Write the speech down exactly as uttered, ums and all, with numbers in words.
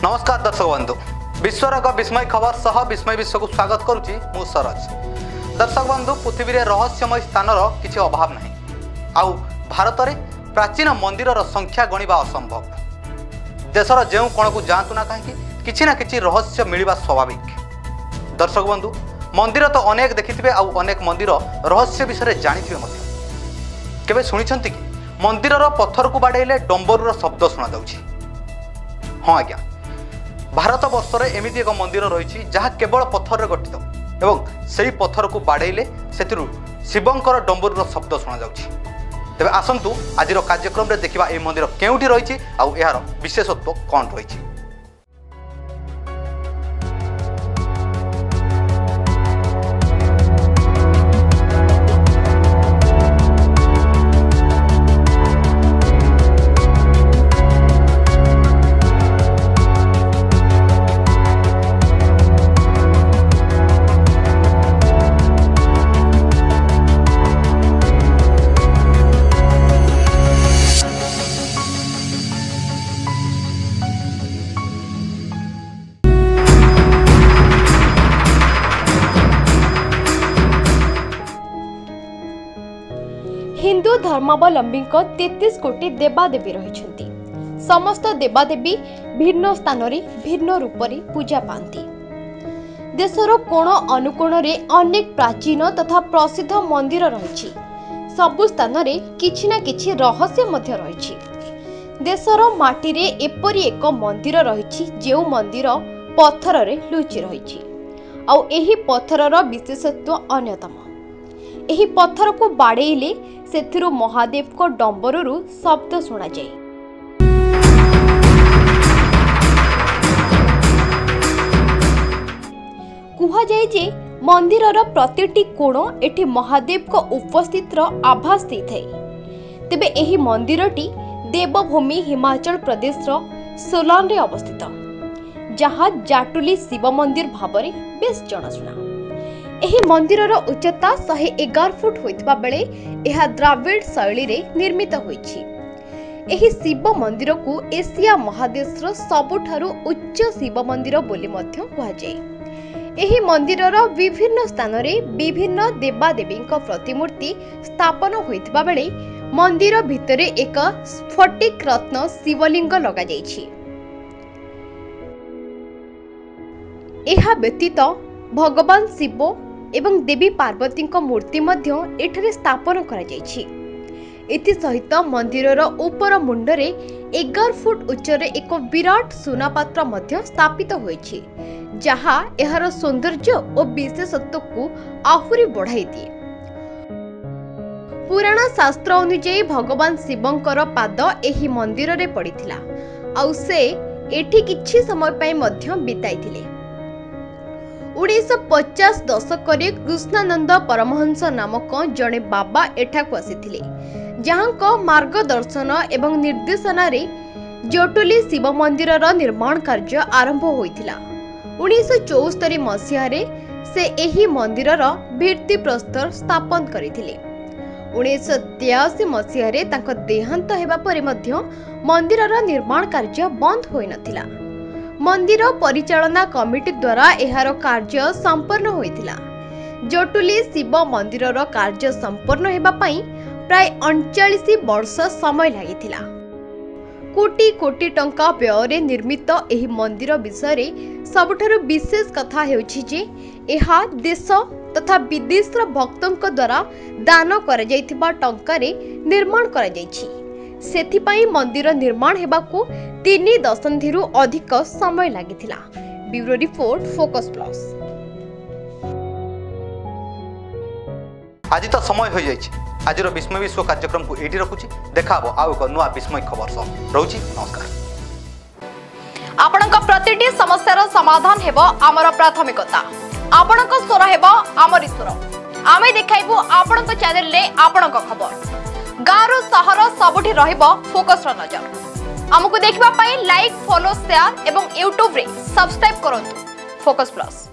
नमस्कार दर्शक बंधु विश्वर एक विस्मय खबर सह विस्मय विश्व को स्वागत करुच्ची मु सरज। दर्शक बंधु पृथ्वी में रहस्यमय स्थानर किसी अभाव नहीं आउ भारत में प्राचीन मंदिर संख्या गणिबा असंभव। देशर जो कोण को जातु ना कहीं किसी ना किसी रहस्य मिलवा स्वाभाविक। दर्शक बंधु मंदिर तो अनेक देखिथिबे आउ अनेक मंदिर रहस्य विषय जानिथिबे मध्य। केबे सुनिछंती कि मंदिरर पत्थर को बाड़ेले डंबरूर शब्द सुना जाउछि? हाँ आज्ञा, भारत वर्ष में एमती एक मंदिर रही जहाँ केवल पत्थर गठित एवं से पत्थर को बाड़ेले से शिवंकर डंबरूर शब्द शुणा जाउछि। तेबे आसंतु आज कार्यक्रम में देखा यह मंदिर केउठी रही आउ यार विशेषत्व कौन रही। हिंदू धर्मावलंबी तैंतीस कोटी देवादेवी रही। समस्त देवादेवी भिन्न स्थान भिन्न रूप से पूजा पाती। देशर कोण अनुकोण अनेक प्राचीन तथा प्रसिद्ध मंदिर रही। सबु स्थान किछि ना किछि रहस्य मध्य रही। देशर माटी रे एपरी एक मंदिर रही जो मंदिर पत्थर रे लुचि रही। आउ एही पत्थरर विशेषत्व अन्यतम। एही पत्थर को बाड़ेले सेथिरु महादेव को डंबरूरु शब्द सुना जाए। कुहा जाए जे मंदिरर प्रतिटी कोण एठी महादेव को उपस्थित आभास देइथाय। तेबे एही मंदिरटी देवभूमि हिमाचल प्रदेश सोलान रे अवस्थित, जहाँ जाटुली शिव मंदिर भावरे बेस जनाशुना। एही मंदिरर उच्चता एक सौ एगार फुट होइतबा बेले एहा द्राविड़ शैली रे निर्मित होइछि। एही शिव मंदिर को एशिया महादेशर सबुठारु उच्च शिव मंदिर बोली मध्य कुहा जाय। एही मंदिरर विभिन्न स्थान रे विभिन्न देवादेवींक प्रतिमूर्ति स्थापन होइतबा बेले मंदिर भितरे एक स्फटिक रत्न शिवलिंग लगा जाइछि। एहा व्यतीत भगवान शिव एवं देवी पार्वती मूर्ति मध्य एठारे स्थापन करा जाइछि। एथि सहित मंदिरर ऊपर मुंडरे एगार फुट उच्चरे एक विराट सुनापात्र मध्य स्थापित होइछि, जहा एहार सौंदर्य और विशेषत्व को आहुरी बढ़ाई दिए। पुराण शास्त्र अनुଯାयी भगवान शिवंकर पाद एही मंदिर रे पड़िथिला आउ से एठी किछि समय पय मध्य बिताइथिले। उन्नीस सौ पचास दशक कृष्णानंद परमहंस नामक जड़े बाबा एठाकु आसिथिले, जहाँ मार्गदर्शन एवं निर्देशन रे जटुली शिव मंदिर निर्माण कार्य आरंभ होइथिला। उन्नीस सौ चौस्तरी मसीह से एही मंदिर भित्ति प्रस्तर स्थापन करथिले। उन्नीस सौ तेयासी मसीह देहांत हेबा परे मध्य मंदिर निर्माण कार्य बंद होई नथिला। मंदिर परिचालना कमिटी द्वारा एहार कार्य संपन्न होइथिला। जटुली शिव मंदिर कार्य संपन्न हेबा पई प्राय अड़तालीस वर्ष समय लागिथिला। कोटी कोटी टंका व्यय निर्मित एही मंदिर विषय सबुठारु विशेष कथा हेउछि जे एहा देश तथा विदेशर भक्तों द्वारा दान करा जाइथिबा टंका रे निर्माण करा जाइछि। सेथिपाई मंदिर निर्माण हेबाकू तीन दशंधि अधिक समय लागिथिला। Bureau report focus plus. आज तो समय हो जाइछि। आज विस्मय विश्व कार्यक्रम को एठी रखुछि। देखा हबो आउ एक नुआ विस्मय खबर सह रहउछि। नमस्कार। आपणक प्रतिटी समस्यार समाधान हेबो आमर प्राथमिकता। आपणक स्वर हेबो आमर स्वर। आमे देखाइबो आपणक चैनल रे आपणक खबर। गाँव सहर सबुठी रहिबो फोकस र नजर। आमको देखिबा पाई लाइक फॉलो शेयर एवं यूट्यूब रे सब्सक्राइब करंतु फोकस प्लस।